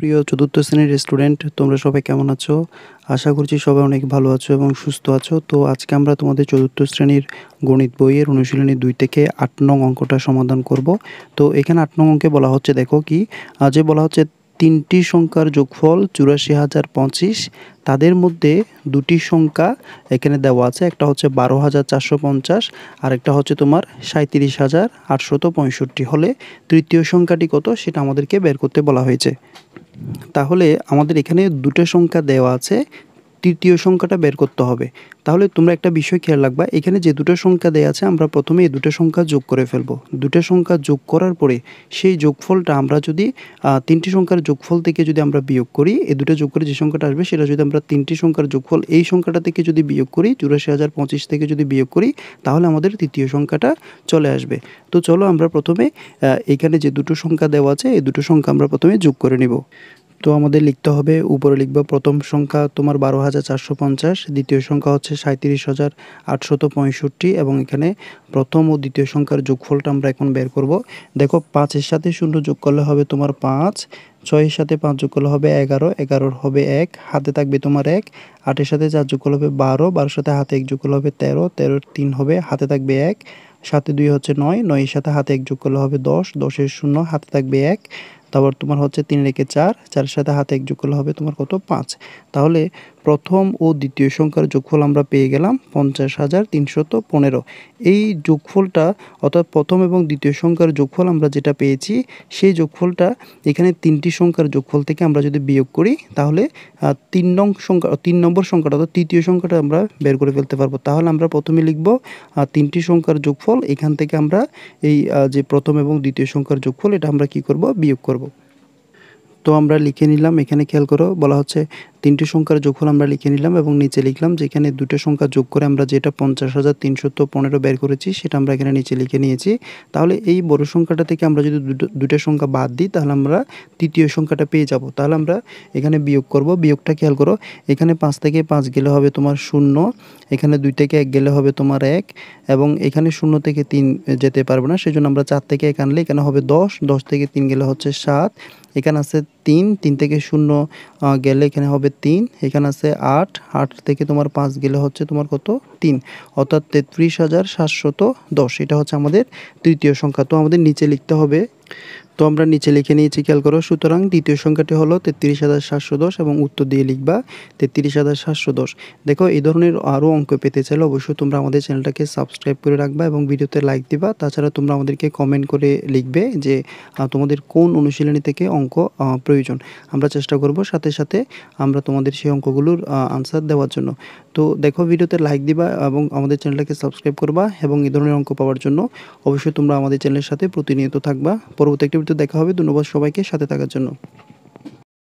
প্রিয় চতুর্থ শ্রেণীর স্টুডেন্ট, তোমরা সবাই কেমন আছো? আশা করছি সবাই অনেক ভালো আছো এবং সুস্থ আছো। তো আজকে আমরা তোমাদের চতুর্থ শ্রেণীর গণিত বইয়ের অনুশীলনী 2 থেকে 8 নং অঙ্কটা সমাধান করব। তো এখানে 8 নং অঙ্কে বলা হচ্ছে, দেখো কি যে বলা হচ্ছে 3টি সংখ্যার যোগফল 84,025, তাদের মধ্যে দুটি সংখ্যা এখানে দেওয়া আছে, একটা হচ্ছে 12,450 আর একটা হচ্ছে তোমার 37,865 হলে তৃতীয় সংখ্যাটি কত সেটা আমাদেরকে বের করতে বলা হয়েছে। তাহলে আমাদের এখানে দুটো সংখ্যা দেওয়া আছে, তৃতীয় সংখ্যাটা বের করতে হবে। তাহলে তোমরা একটা বিষয় খেয়াল রাখবা, এখানে যে দুটো সংখ্যা দেওয়া আছে আমরা প্রথমে এই দুটো সংখ্যা যোগ করে ফেলবো। দুটো সংখ্যা যোগ করার পরে সেই যোগফলটা আমরা যদি তিনটি সংখ্যার যোগফল থেকে যদি আমরা বিয়োগ করি, এই দুটো যোগ করে যে সংখ্যাটা আসবে সেটা যদি আমরা তিনটি সংখ্যার যোগফল এই সংখ্যাটা থেকে যদি বিয়োগ করি, 84,025 থেকে যদি বিয়োগ করি, তাহলে আমাদের তৃতীয় সংখ্যাটা চলে আসবে। তো চলো আমরা প্রথমে এখানে যে দুটো সংখ্যা দেওয়া আছে এই দুটো সংখ্যা আমরা প্রথমে যোগ করে নিব। তো আমাদের লিখতে হবে, উপরে লিখব প্রথম সংখ্যা তোমার 12,450, দ্বিতীয় সংখ্যা হচ্ছে 37,865 এবং এখানে প্রথম ও দ্বিতীয় সংখ্যার যোগফলটা আমরা এখন বের করব। দেখো 5-এর সাথে 0 যোগ করলে হবে তোমার 5, 6-এর সাথে 5 যোগ করলে হবে 11, 11-র হবে 1, হাতে থাকবে তোমার 1, 8-এর সাথে 4 যোগ করলে হবে 12, 12-এর সাথে হাতে 1 যোগ করলে হবে 13, 13-এর 3 হবে, হাতে থাকবে 1, 7-এ 2 হচ্ছে 9, 9-এর সাথে হাতে 1 যোগ করলে হবে 10, 10-এর 0, হাতে থাকবে 1, তারপর তোমার হচ্ছে 3 রেখে 4, 4-এর সাথে হাতে 1 যোগ করলে হবে তোমার কত 5। তাহলে প্রথম ও দ্বিতীয় সংখ্যার যোগফল আমরা পেয়ে গেলাম 50,315। এই যোগফলটা অর্থাৎ প্রথম এবং দ্বিতীয় সংখ্যার যোগফল আমরা যেটা পেয়েছি সেই যোগফলটা এখানে তিনটি সংখ্যার যোগফল থেকে আমরা যদি বিয়োগ করি তাহলে 3 নম্বর সংখ্যাটা অর্থাৎ তৃতীয় সংখ্যাটা আমরা বের করে ফেলতে পারবো। তাহলে আমরা প্রথমে লিখব তিনটি সংখ্যার যোগফল, এখান থেকে আমরা এই যে প্রথম এবং দ্বিতীয় সংখ্যার যোগফল এটা আমরা কি করব, বিয়োগ করব। তো আমরা লিখে নিলাম, এখানে খেয়াল করো বলা হচ্ছে তিনটি সংখ্যার যোগফল আমরা লিখে নিলাম এবং নিচে লিখলাম যে এখানে দুটো সংখ্যা যোগ করে আমরা যেটা 50,315 বের করেছি সেটা আমরা এখানে নিচে লিখে নিয়েছি। তাহলে এই বড় সংখ্যাটা থেকে আমরা যদি দুটো সংখ্যা বাদ দিই তাহলে আমরা তৃতীয় সংখ্যাটা পেয়ে যাব। তাহলে আমরা এখানে বিয়োগ করব। বিয়োগটা খেয়াল করো, এখানে 5 থেকে 5 গেলে হবে তোমার 0, এখানে 2 থেকে 1 গেলে হবে তোমার 1 এবং এখানে 0 থেকে 3 যেতে পারবে না, সেজন্য আমরা 4 থেকে 1 আনলে এখানে হবে 10, 10 থেকে 3 গেলে হচ্ছে 7, এখানে আছে 3, 3 থেকে 0 গেলে এখানে হবে 3, এখানে আছে 8, 8 থেকে তোমার 5 গেলে হচ্ছে তোমার কত 3, অর্থাৎ 33,710। এটা হচ্ছে আমাদের তৃতীয় সংখ্যা। তো আমাদের নিচে লিখতে হবে, তো আমরা নিচে লিখে নিয়েছি, খেয়াল করো। সুতরাং দ্বিতীয় সংখ্যাটি হলো 33,710 এবং উত্তর দিয়ে লিখবা 33,710। দেখো এই ধরনের আরও অঙ্ক পেতে চাইলে অবশ্যই তোমরা আমাদের চ্যানেলটাকে সাবস্ক্রাইব করে রাখবা এবং ভিডিওতে লাইক দিবা। তাছাড়া তোমরা আমাদেরকে কমেন্ট করে লিখবে যে তোমাদের কোন অনুশীলনী থেকে অঙ্ক প্রয়োজন। আমরা চেষ্টা করব সাথে সাথে আমরা তোমাদের সেই অঙ্কগুলোর আনসার দেওয়ার জন্য। তো দেখো ভিডিওতে লাইক দিবা এবং আমাদের চ্যানেলটাকে সাবস্ক্রাইব করবা এবং এই ধরনের অঙ্ক পাওয়ার জন্য অবশ্যই তোমরা আমাদের চ্যানেলের সাথে প্রতিনিয়ত থাকবা। পরবর্তী একটি ভিডিওতে দেখা হবে। ধন্যবাদ সবাইকে সাথে থাকার জন্য।